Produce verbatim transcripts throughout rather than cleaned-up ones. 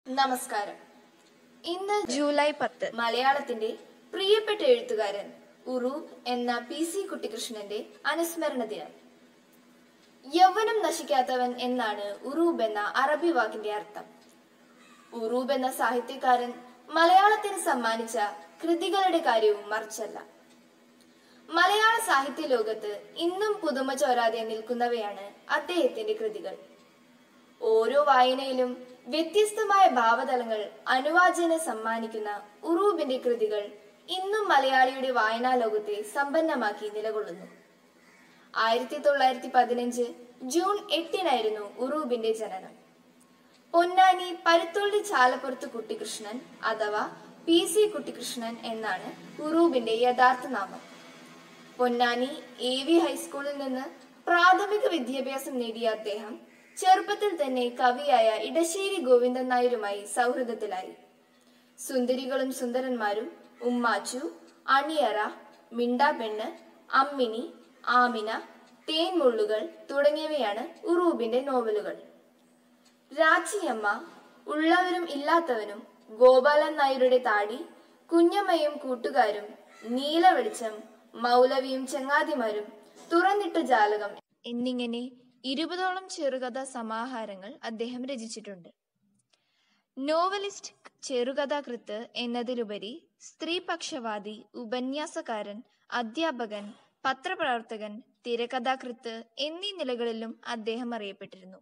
നമസ്കാരം. ഇന്ന് ജൂലൈ പത്ത്. മലയാളത്തിന്റെ പ്രിയപ്പെട്ട എഴുത്തുകാരൻ ഉറൂബ് എന്ന പി സി കുട്ടിക്കൃഷ്ണന്റെ അനുസ്മരണ ദിനം. യൗവനം നശിക്കാത്തവൻ എന്നാണ് ഉറൂബ് എന്ന അറബി വാക്കിന്റെ അർത്ഥം. ഉറൂബ് എന്ന സാഹിത്യകാരൻ മലയാളത്തിന് സമ്മാനിച്ച കൃതികളുടെ കാര്യവും മറിച്ചല്ല. മലയാള സാഹിത്യ ലോകത്ത് ഇന്നും പുതുമ ചോരാതെ നിൽക്കുന്നവയാണ് അദ്ദേഹത്തിന്റെ കൃതികൾ. ഓരോ വായനയിലും വ്യത്യസ്തമായ ഭാവതലങ്ങൾ അനുവാചന സമ്മാനിക്കുന്ന ഉറൂബിന്റെ കൃതികൾ ഇന്നും മലയാളിയുടെ വായനാ ലോകത്തെ സമ്പന്നമാക്കി നിലകൊള്ളുന്നു. ആയിരത്തി തൊള്ളായിരത്തി പതിനഞ്ച് ജൂൺ എട്ടിനായിരുന്നു ഉറൂബിന്റെ ജനനം. പൊന്നാനി പരുത്തുള്ളി ചാലപ്പുറത്ത് കുട്ടിക്കൃഷ്ണൻ അഥവാ പി സി കുട്ടിക്കൃഷ്ണൻ എന്നാണ് ഉറൂബിന്റെ യഥാർത്ഥ നാമം. പൊന്നാനി എ വി ഹൈസ്കൂളിൽ നിന്ന് പ്രാഥമിക വിദ്യാഭ്യാസം നേടിയ അദ്ദേഹം ചെറുപ്പത്തിൽ തന്നെ കവിയായ ഇടശ്ശേരി ഗോവിന്ദൻ നായരുമായി സൗഹൃദത്തിലായി. സുന്ദരികളും സുന്ദരന്മാരും, ഉമ്മാച്ചു, അണിയറ, മിണ്ടാപ്പെണ്ണ്, അമ്മിണി, ആമിന, തേൻമുള്ളുകൾ തുടങ്ങിയവയാണ് ഉറൂബിന്റെ നോവലുകൾ. രാച്ചിയമ്മ, ഉള്ളവരും ഇല്ലാത്തവനും, ഗോപാലൻ നായരുടെ താടി, കുഞ്ഞമ്മയും കൂട്ടുകാരും, നീലവെളിച്ചം, മൗലവിയും ചങ്ങാതിമാരും, തുറന്നിട്ട ജാലകം എന്നിങ്ങനെ ഇരുപതോളം ചെറുകഥാ സമാഹാരങ്ങൾ അദ്ദേഹം രചിച്ചിട്ടുണ്ട്. നോവലിസ്റ്റ്, ചെറുകഥാകൃത്ത് എന്നതിലുപരി സ്ത്രീപക്ഷവാദി, ഉപന്യാസകാരൻ, അധ്യാപകൻ, പത്രപ്രവർത്തകൻ, തിരക്കഥാകൃത്ത് എന്നീ നിലകളിലും അദ്ദേഹം അറിയപ്പെട്ടിരുന്നു.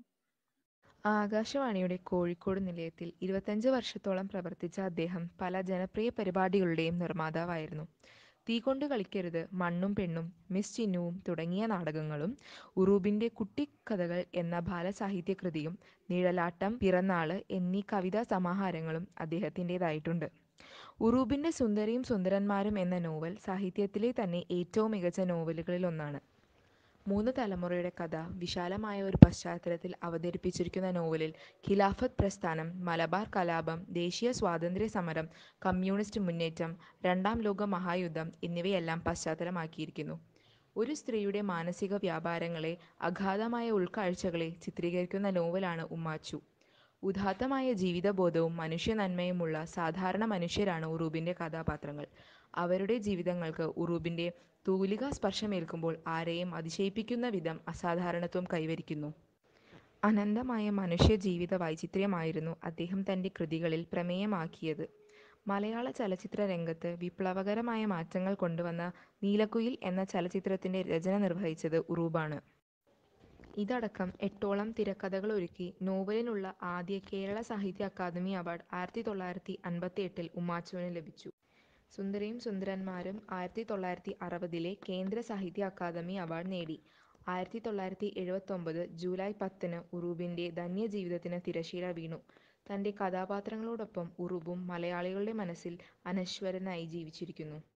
ആകാശവാണിയുടെ കോഴിക്കോട് നിലയത്തിൽ ഇരുപത്തഞ്ച് വർഷത്തോളം പ്രവർത്തിച്ച അദ്ദേഹം പല ജനപ്രിയ പരിപാടികളുടെയും നിർമ്മാതാവായിരുന്നു. തീ കൊണ്ട് കളിക്കരുത്, മണ്ണും പെണ്ണും, മിസ് ചിന്നുവും തുടങ്ങിയ നാടകങ്ങളും, ഉറൂബിന്റെ കുട്ടിക്കഥകൾ എന്ന ബാലസാഹിത്യകൃതിയും, നിഴലാട്ടം, പിറന്നാള് എന്നീ കവിതാ സമാഹാരങ്ങളും അദ്ദേഹത്തിൻ്റെതായിട്ടുണ്ട്. ഉറൂബിന്റെ സുന്ദരിയും സുന്ദരന്മാരും എന്ന നോവൽ സാഹിത്യത്തിലെ തന്നെ ഏറ്റവും മികച്ച നോവലുകളിലൊന്നാണ്. മൂന്ന് തലമുറയുടെ കഥ വിശാലമായ ഒരു പശ്ചാത്തലത്തിൽ അവതരിപ്പിച്ചിരിക്കുന്ന നോവലിൽ ഖിലാഫത്ത് പ്രസ്ഥാനം, മലബാർ കലാപം, ദേശീയ സ്വാതന്ത്ര്യ സമരം, കമ്മ്യൂണിസ്റ്റ് മുന്നേറ്റം, രണ്ടാം ലോക മഹായുദ്ധം എന്നിവയെല്ലാം പശ്ചാത്തലമാക്കിയിരിക്കുന്നു. ഒരു സ്ത്രീയുടെ മാനസിക വ്യാപാരങ്ങളെ, അഗാധമായ ഉൾക്കാഴ്ചകളെ ചിത്രീകരിക്കുന്ന നോവലാണ് ഉമ്മാച്ചു. ഉദാത്തമായ ജീവിതബോധവും മനുഷ്യനന്മയുമുള്ള സാധാരണ മനുഷ്യരാണ് ഉറൂബിന്റെ കഥാപാത്രങ്ങൾ. അവരുടെ ജീവിതങ്ങൾക്ക് ഉറൂബിന്റെ തൂലികാ സ്പർശമേൽക്കുമ്പോൾ ആരെയും അതിശയിപ്പിക്കുന്ന വിധം അസാധാരണത്വം കൈവരിക്കുന്നു. അനന്തമായ മനുഷ്യ ജീവിത വൈചിത്ര്യമായിരുന്നു അദ്ദേഹം തന്റെ കൃതികളിൽ പ്രമേയമാക്കിയത്. മലയാള ചലച്ചിത്ര രംഗത്ത് വിപ്ലവകരമായ മാറ്റങ്ങൾ കൊണ്ടുവന്ന നീലക്കുയിൽ എന്ന ചലച്ചിത്രത്തിന്റെ രചന നിർവഹിച്ചത് ഉറൂബാണ്. ഇതടക്കം എട്ടോളം തിരക്കഥകളൊരുക്കി നോവലിനുള്ള ആദ്യ കേരള സാഹിത്യ അക്കാദമി അവാർഡ് ആയിരത്തി തൊള്ളായിരത്തി അൻപത്തി എട്ടിൽ ഉമ്മാച്ചുവിന് ലഭിച്ചു. സുന്ദരിയും സുന്ദരന്മാരും ആയിരത്തി തൊള്ളായിരത്തി അറുപതിലെ കേന്ദ്ര സാഹിത്യ അക്കാദമി അവാർഡ് നേടി. ആയിരത്തി തൊള്ളായിരത്തി എഴുപത്തൊമ്പത് ജൂലൈ പത്തിന് ഉറൂബിന്റെ ധന്യജീവിതത്തിന് തിരശീല വീണു. തന്റെ കഥാപാത്രങ്ങളോടൊപ്പം ഉറൂബും മലയാളികളുടെ മനസ്സിൽ അനശ്വരനായി ജീവിച്ചിരിക്കുന്നു.